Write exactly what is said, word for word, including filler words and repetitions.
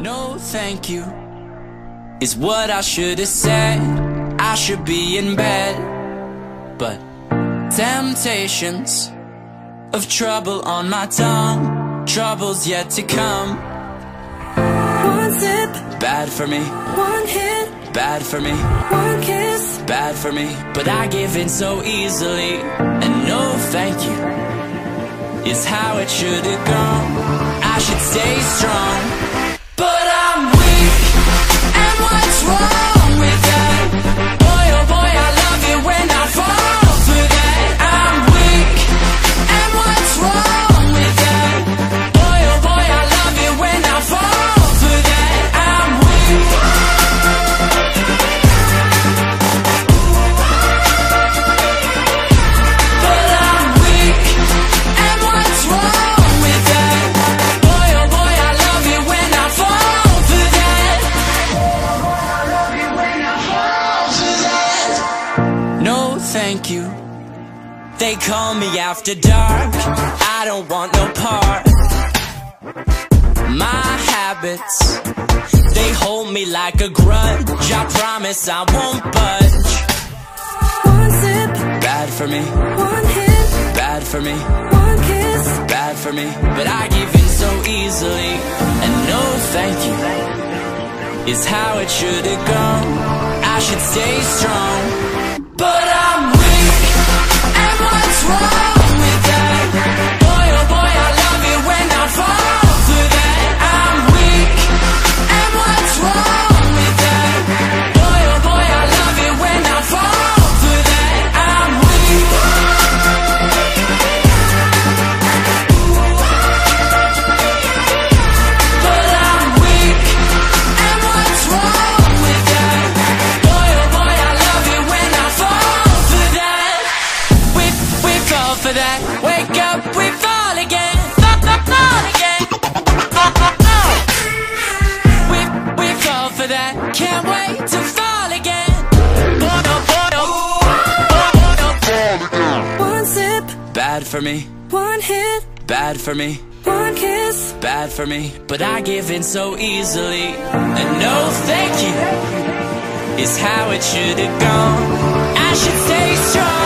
No thank you is what I should have said. I should be in bed, but temptations of trouble on my tongue, trouble's yet to come. One sip, bad for me. One hit, bad for me. One kiss, bad for me. But I give in so easily, and no thank you is how it should have gone. I should stay strong, but I'm weak, and what's wrong with that? Boy, oh boy, I love it when I fall for that. I'm weak, and what's wrong with that? Boy, oh boy, I love it when I fall for that. I'm weak. But I'm weak, and what's wrong with that? Boy, oh boy, I love it when I fall for that. No thank you. They call me after dark, I don't want no part. My habits, they hold me like a grudge. I promise I won't budge. one sip, Bad for me, one hit, bad for me, one kiss, bad for me. But I give in so easily, and no thank you is how it should have gone. I should stay strong, but I'm weak, and what's wrong with that? Boy, oh boy, I love it when I fall for that. I'm weak, and what's wrong with that? Boy, oh boy, I love it when I fall for that. I'm weak. But I'm weak, and what's wrong with that? Boy, oh boy, I love it when I fall for that. We, we fall for that. Wake up, we fall again. Fall, fall, fall again. We, we fall for that. Can't wait to fall again. Boy, oh boy, oh. Boy, oh. one sip, Bad for me, one hit, bad for me, one kiss, bad for me. But I give in so easily, and no thank you is how it should have gone. I should stay strong.